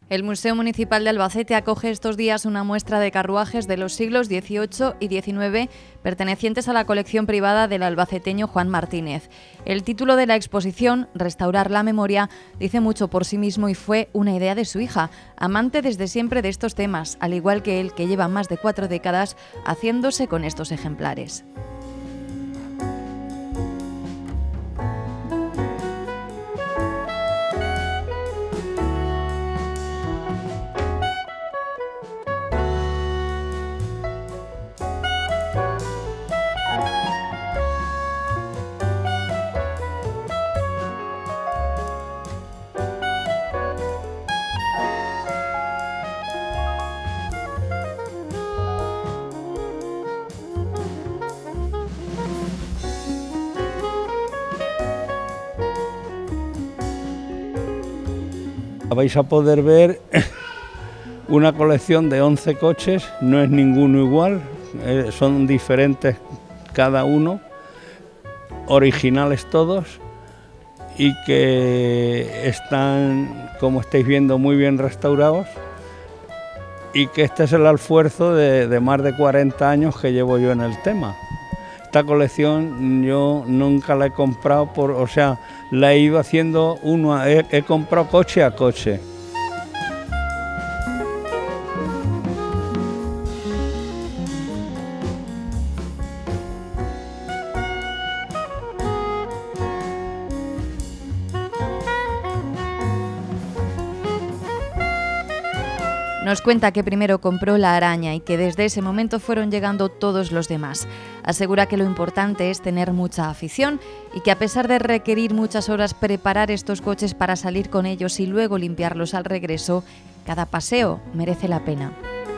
El Museo Municipal de Albacete acoge estos días una muestra de carruajes de los siglos XVIII y XIX pertenecientes a la colección privada del albaceteño Juan Martínez. El título de la exposición, Restaurar la memoria, dice mucho por sí mismo y fue una idea de su hija, amante desde siempre de estos temas, al igual que él, que lleva más de 4 décadas haciéndose con estos ejemplares. Vais a poder ver una colección de 11 coches, no es ninguno igual, son diferentes cada uno, originales todos y que están, como estáis viendo, muy bien restaurados, y que este es el esfuerzo de más de 40 años que llevo yo en el tema. Esta colección yo nunca la he comprado, la he ido haciendo he comprado coche a coche. Nos cuenta que primero compró la araña y que desde ese momento fueron llegando todos los demás. Asegura que lo importante es tener mucha afición y que a pesar de requerir muchas horas preparar estos coches para salir con ellos y luego limpiarlos al regreso, cada paseo merece la pena.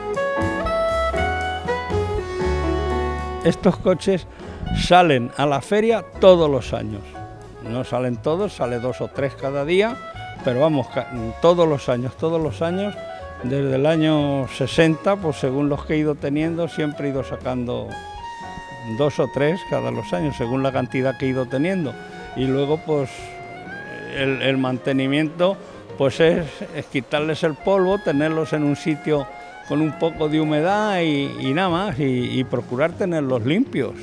Estos coches salen a la feria todos los años. No salen todos, sale 2 o 3 cada día, pero vamos, todos los años. Desde el año 60, pues según los que he ido teniendo, siempre he ido sacando 2 o 3 cada los años, según la cantidad que he ido teniendo. Y luego, pues, el mantenimiento, pues es quitarles el polvo, tenerlos en un sitio con un poco de humedad y nada más, y procurar tenerlos limpios.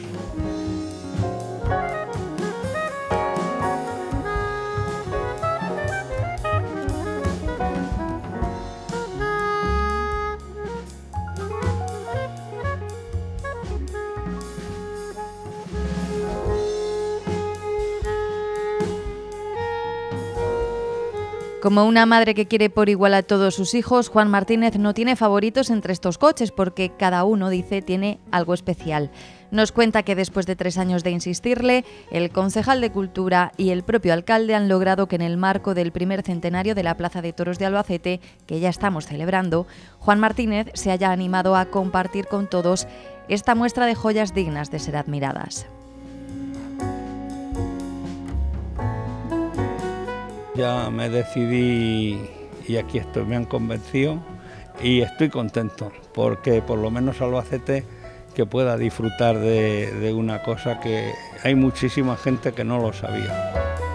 Como una madre que quiere por igual a todos sus hijos, Juan Martínez no tiene favoritos entre estos coches porque cada uno, dice, tiene algo especial. Nos cuenta que después de 3 años de insistirle, el concejal de Cultura y el propio alcalde han logrado que en el marco del primer centenario de la Plaza de Toros de Albacete, que ya estamos celebrando, Juan Martínez se haya animado a compartir con todos esta muestra de joyas dignas de ser admiradas. Ya me decidí y aquí estoy, me han convencido y estoy contento porque por lo menos Albacete que pueda disfrutar de una cosa que hay muchísima gente que no lo sabía.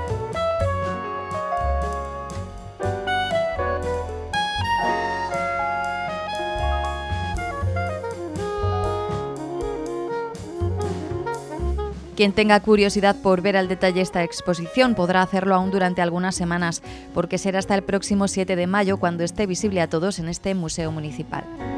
Quien tenga curiosidad por ver al detalle esta exposición podrá hacerlo aún durante algunas semanas, porque será hasta el próximo 7 de mayo cuando esté visible a todos en este museo municipal.